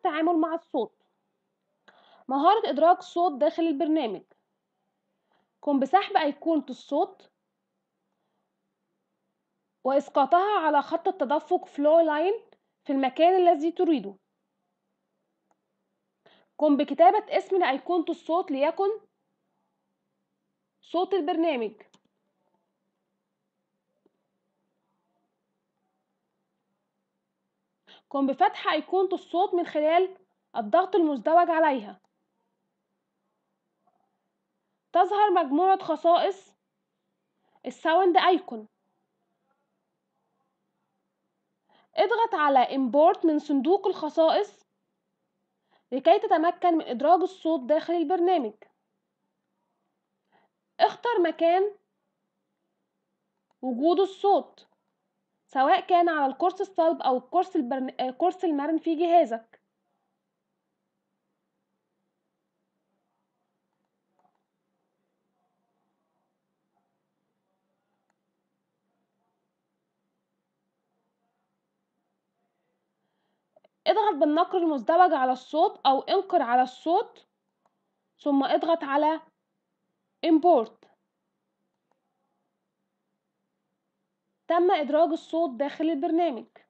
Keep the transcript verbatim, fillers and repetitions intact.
التعامل مع الصوت. مهارة إدراك صوت داخل البرنامج. قم بسحب أيقونة الصوت وإسقاطها على خط التدفق flow line في المكان الذي تريده. قم بكتابة اسم لأيقونة الصوت ليكن صوت البرنامج. قم بفتح أيقونة الصوت من خلال الضغط المزدوج عليها. تظهر مجموعة خصائص الساوند أيكون. اضغط على import من صندوق الخصائص لكي تتمكن من إدراج الصوت داخل البرنامج. اختر مكان وجود الصوت سواء كان على القرص الصلب أو القرص البرن... القرص المرن في جهازك. اضغط بالنقر المزدوج على الصوت أو انقر على الصوت ثم اضغط على import. تم إدراج الصوت داخل البرنامج.